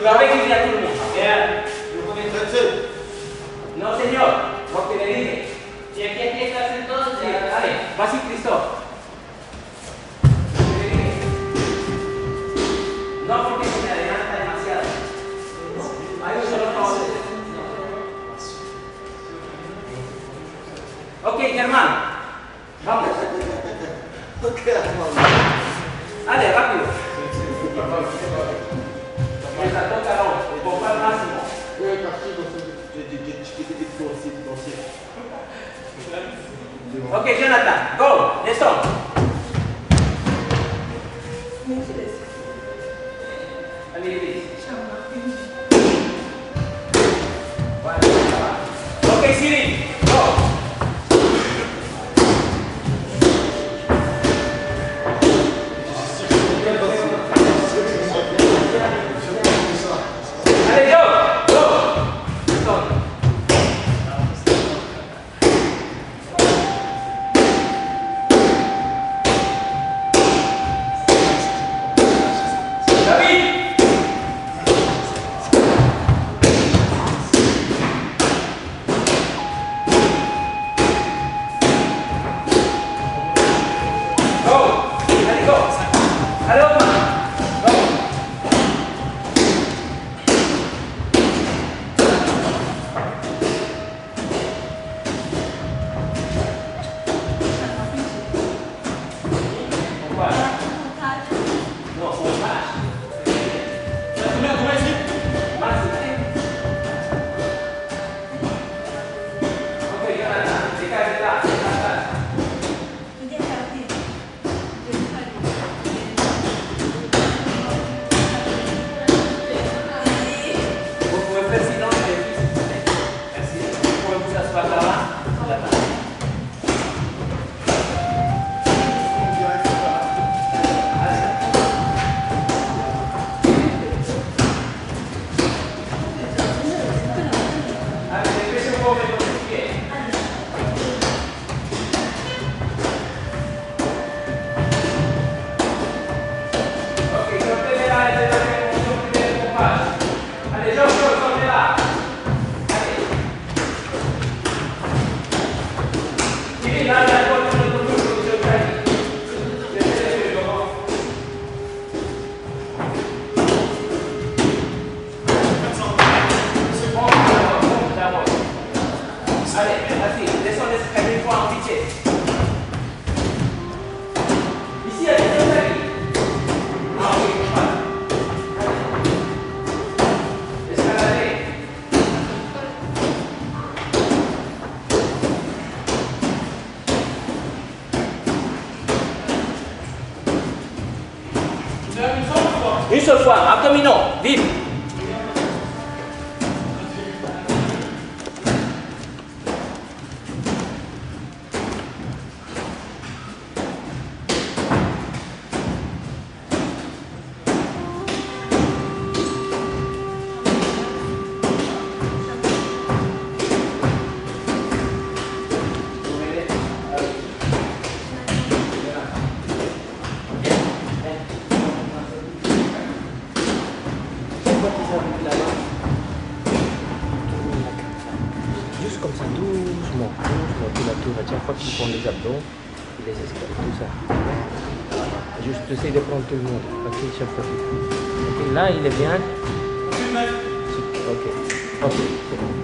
Suave que ya turno. Yeah. No, señor. Porque le dije. Si aquí estás entonces. Sí, dale. Vas y Cristo. No porque se me adelanta demasiado. Hay un solo favor. Ok, Germán. Vamos. Dale, rápido. El salto carón, el pompa al máximo. Ok, Jonathan, go. Listo. Ok, Siri, go. Allez, go, go. David. Go. Allez, go. Allez, Omar. Go. No, son más. Más. Ok, Jonathan, se cae detrás. Vous pouvez faire silence les filles, s'il vous plaît. Merci. Vous pouvez vous asseoir là-bas. Là-bas. Allez, dépêchez-vous pour mettre vos pieds. Ok, sortez là et sortez le compage. Allez, sortez là. Allez. Kiri, là, il y a quoi dans notre bouche, monsieur le Kali. Laissez-les faire, comment. Monte d'abord. Allez, assis, descends l'escalier une fois en vitesse. Ici, il y a des escaliers. Ah oui, pas. Escalader. Une seule fois, abdominaux, vite. Juste comme ça, doucement, doucement, tour à chaque fois qu'ils font les abdos, ils les escalent, tout ça. Juste essayer de prendre tout le monde, ok, chaque fois qu'il faut. Ok, là, il est bien. Ok, ok, c'est bon.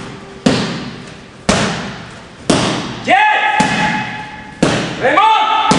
Raymond!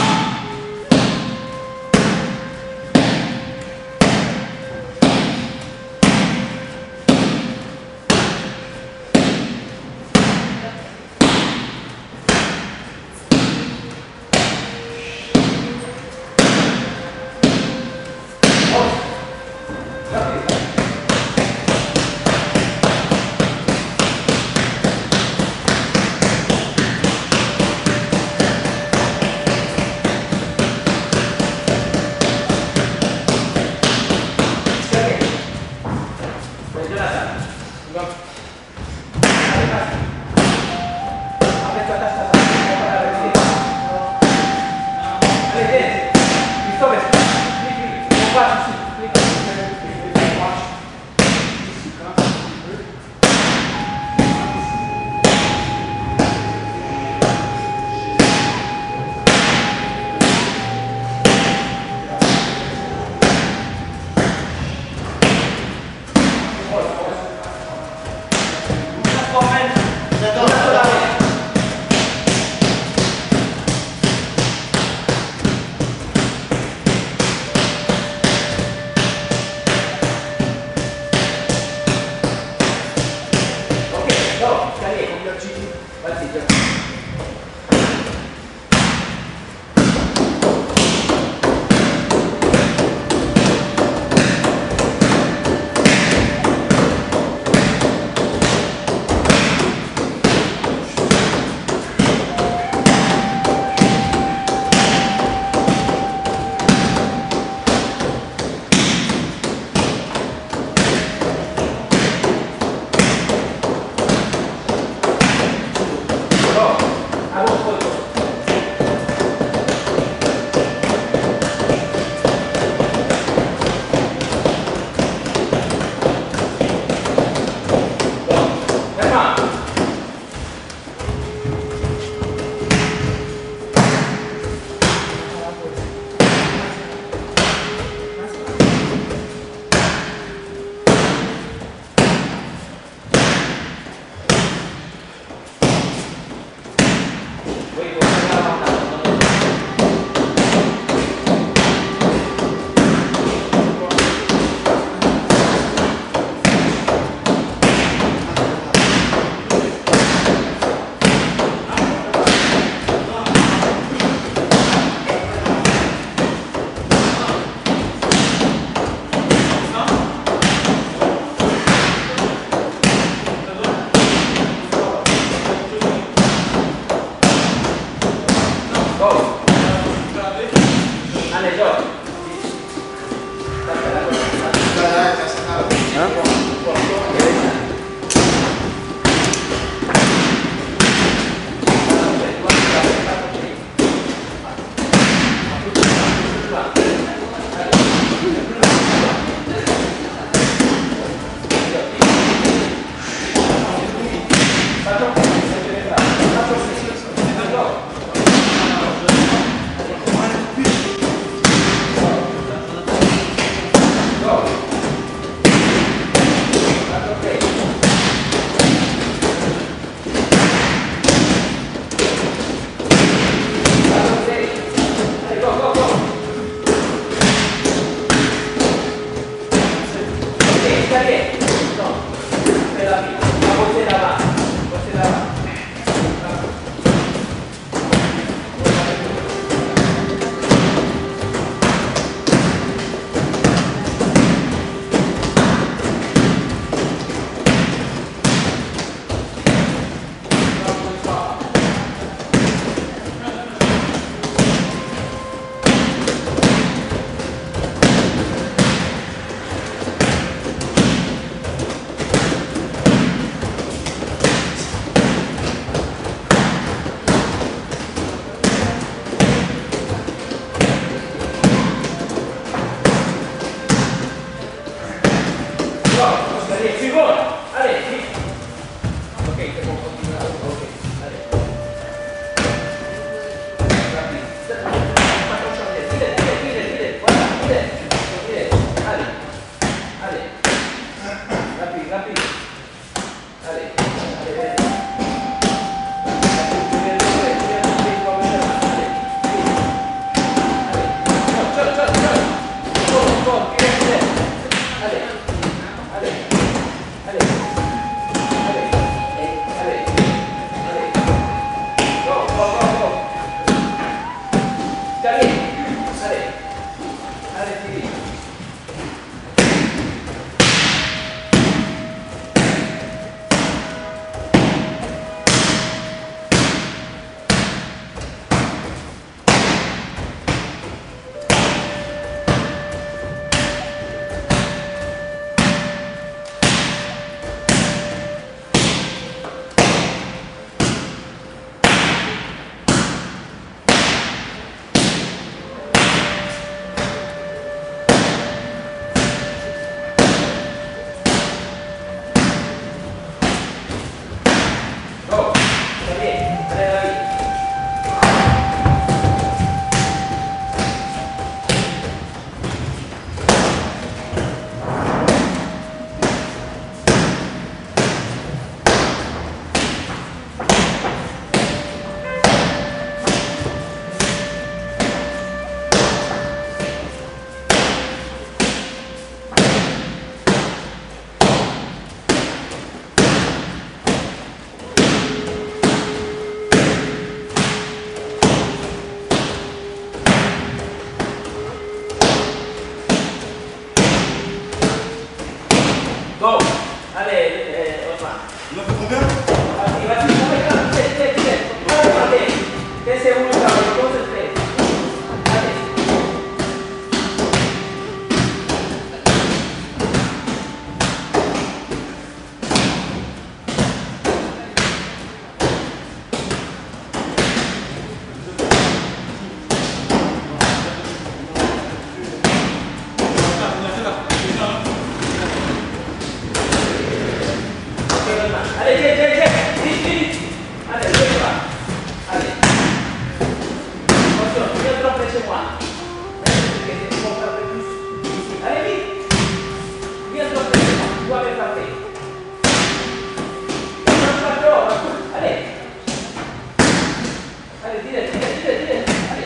Allez, tire, tire, tire, tire. Allez.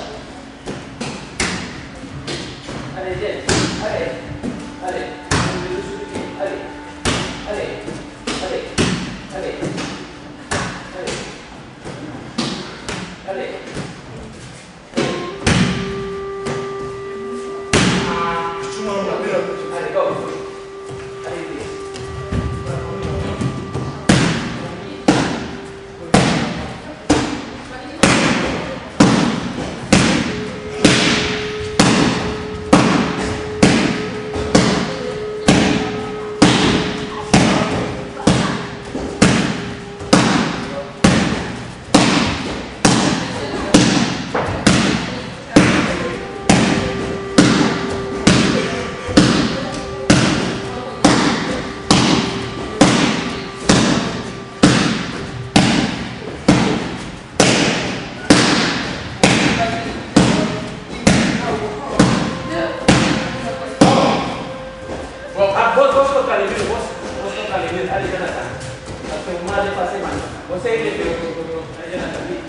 Allez, viens. Allez. Allez. Allez. Allez. Allez. Allez. Allez. Allez. Allez, go. Allez, vite. Allez, Jonathan. Parce que moi, j'ai passé maintenant. Vous savez les faire. Allez, Jonathan, vite.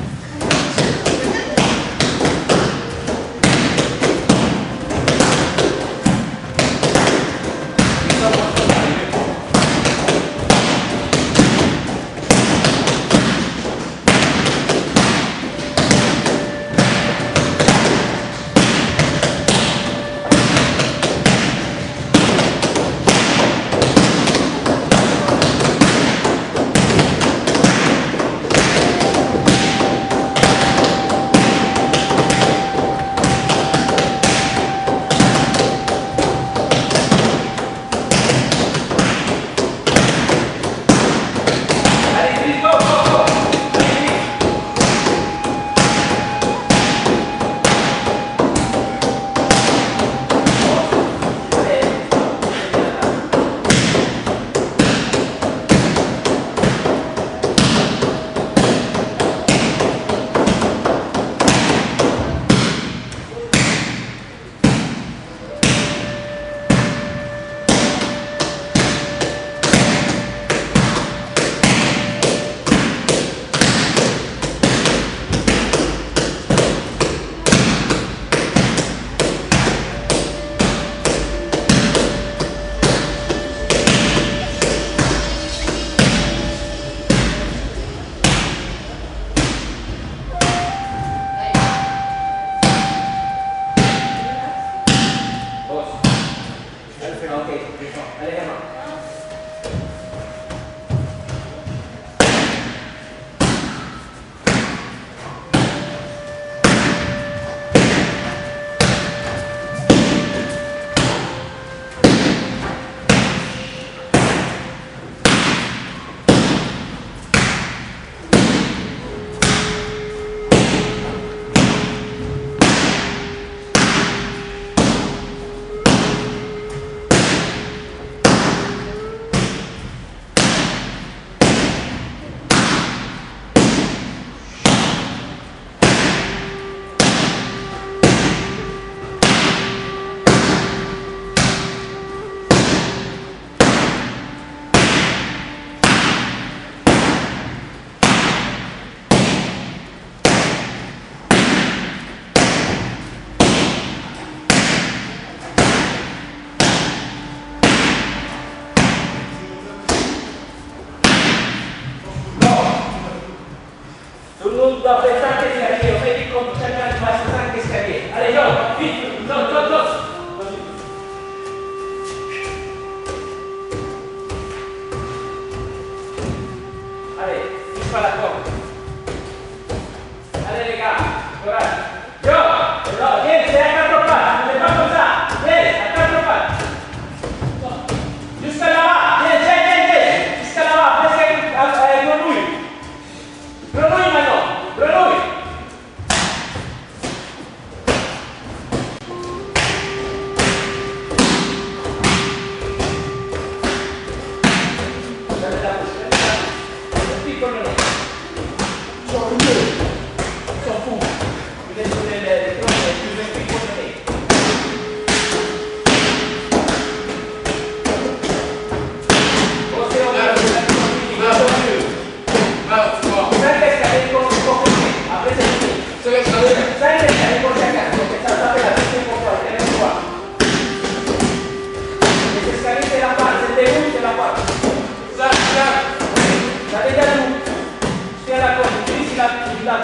Tout le monde doit faire 5 escaliers. On fait du compte, chacun passe 5 escaliers. Allez, go, vite, saute, saute, saute. Allez, touche pas la corde. Allez les gars, courage. Yo, là, viens, c'est à 4 pattes. Ne fais pas comme ça. Viens, à 4 pattes. Jusqu'à là-bas. Viens, viens, viens, viens. Jusqu'à là-bas. Presque avec grenouille. Grenouille maintenant. Grenouille. Fermez la bouche, fermez la bouche. Respire comme le nez. Sors le nez. S'en fout. Il est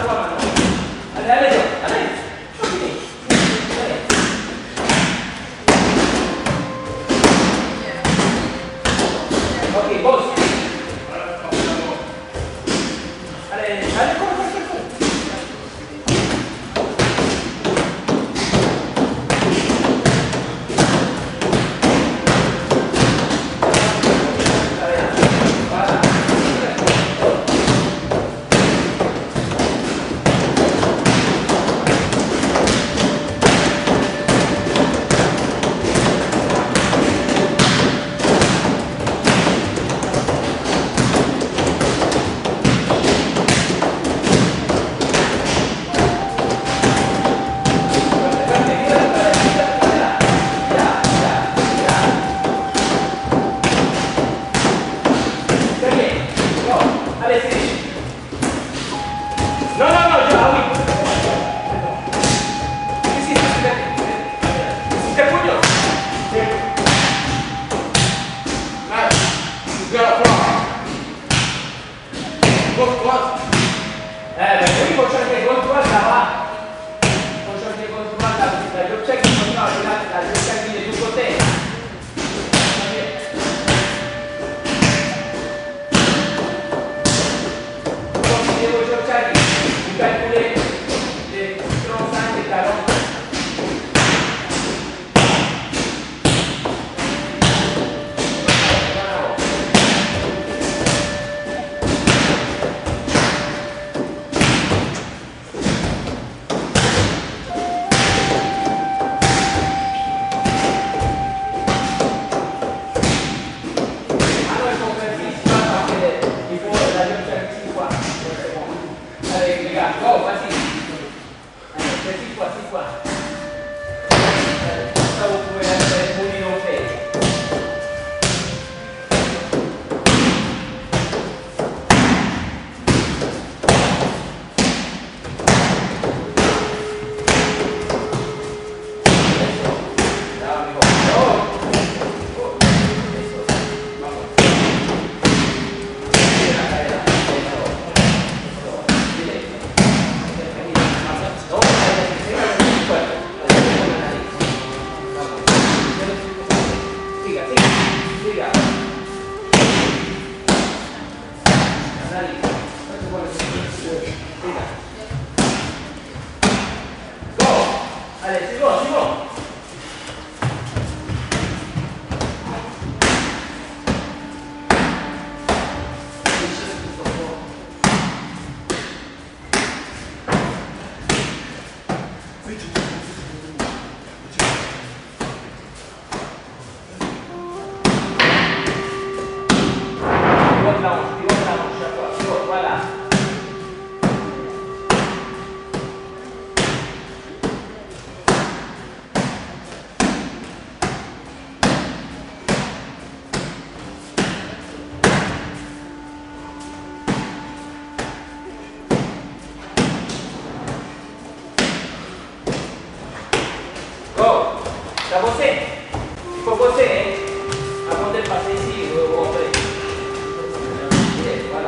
toi maintenant. Allez, allez, allez. Allez. Ok, boss. Allez, allez, cours. C'est à bosser. Il faut bosser, hein. Avant de passer ici, vous rentrez. Voilà.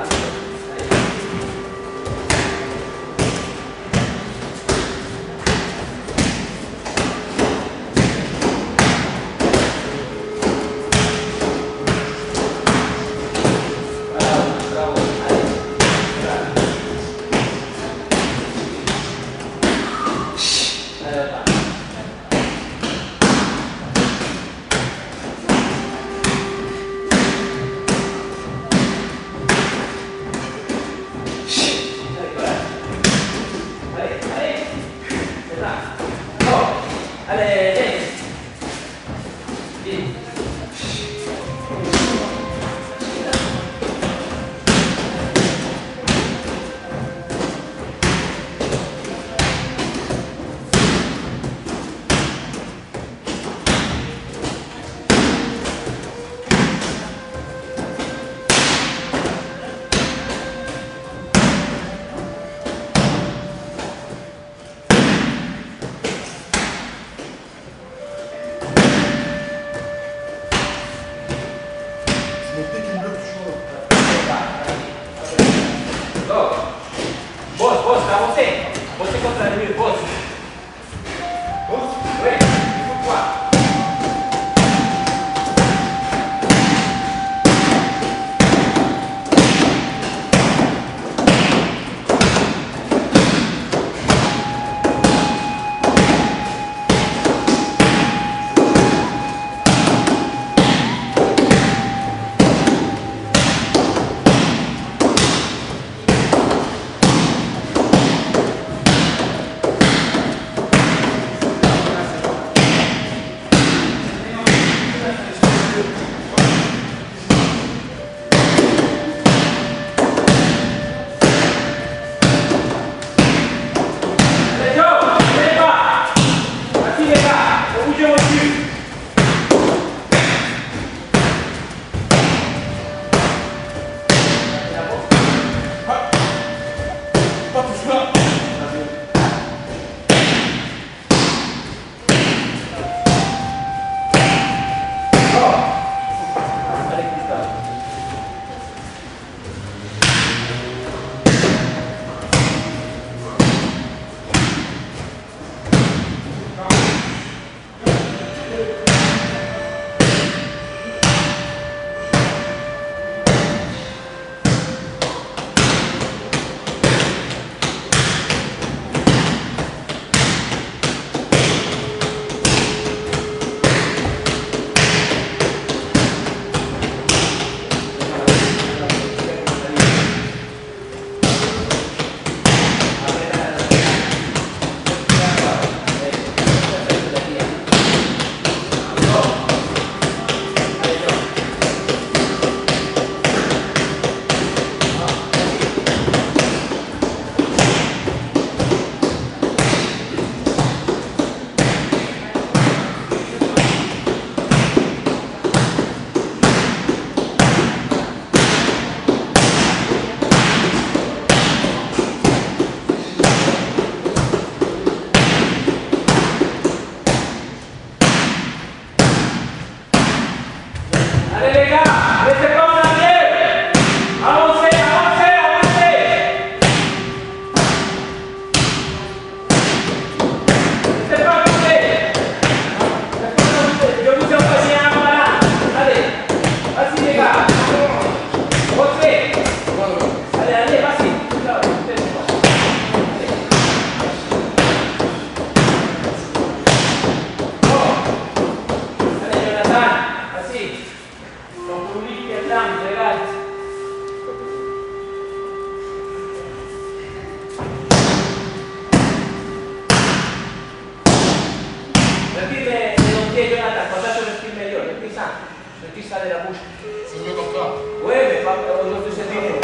Bravo. contre la nuit, boss. Oui, pourquoi? Allez les gars, laissez pas en arrière. Avancez, avancez, avancez. Laissez pas avancer. Je vous en passe un, voilà. Allez, vas-y les gars. Avancez. Allez, allez, vas-y. Allez Jonathan, vas-y. Non puliti e tanti ragazzi. Sentite se non ti è Jonathan, guardate un film migliore, senti sta della voce. C'est mieux comme ça. Oui, mais pas aujourd'hui c'est fini.